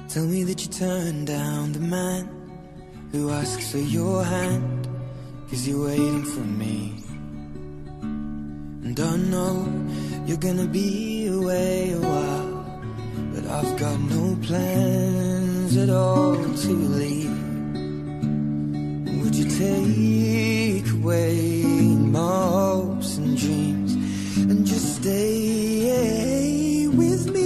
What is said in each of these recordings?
Tell me that you turned down the man who asks for your hand, 'cause you're waiting for me. And I know you're gonna be away a while, but I've got no plans at all to leave. Would you take away my hopes and dreams and just stay with me?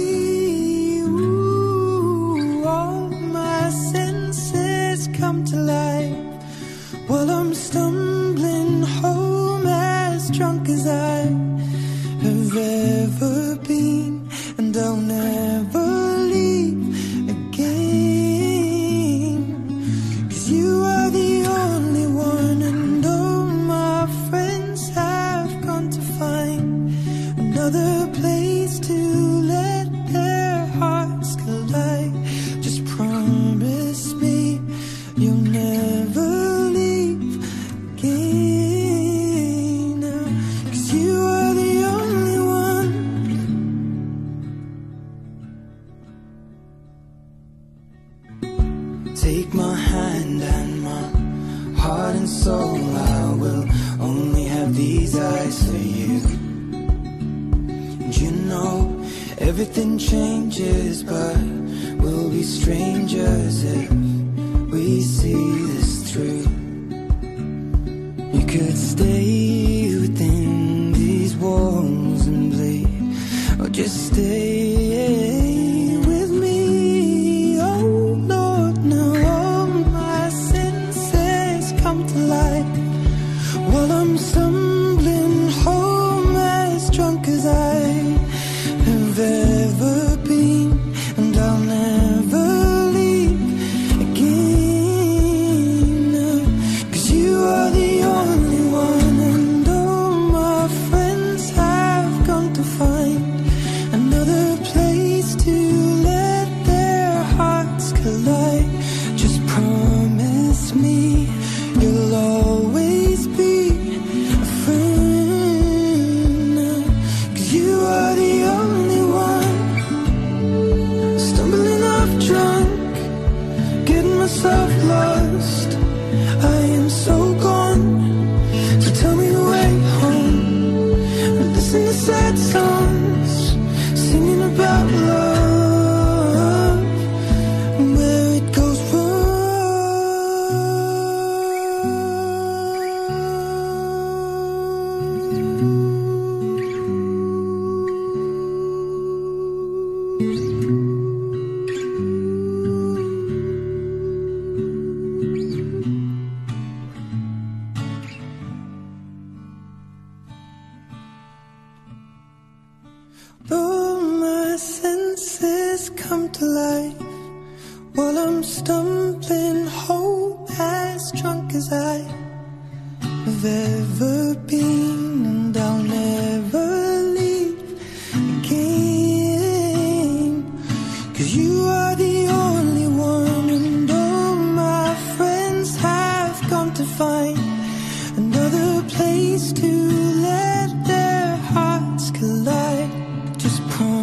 Ooh, all my senses come to life while I'm stumbling home, as drunk as I have ever been, and I'll never leave again. 'Cause you are the only one, and all my friends have gone to find another place to let their hearts collide. Just promise me you'll never leave again. 'Cause you are the only one. Take my hand and my heart and soul, I will only have these eyes for you. And you know everything changes, but we'll be strangers if we see this through. You could stay within these walls and bleed, or just stay with me. Oh Lord, now all my senses come to life while I'm stumbling home, as drunk as I have ever been, and I'll never leave again. 'Cause you are the only one, and all my friends have gone to find another place to let their hearts collide. Just promise me you'll always be a friend. 'Cause you are the only one. Stumbling off drunk, getting myself lost, I am so gone. So tell me the way home, and listen to sad songs singing about love and where it goes all my senses come to life while I'm stumbling home, as drunk as I have ever been, and I'll never leave again. 'Cause you are the only one, and all my friends have gone to find another place to let their hearts collide. Just promise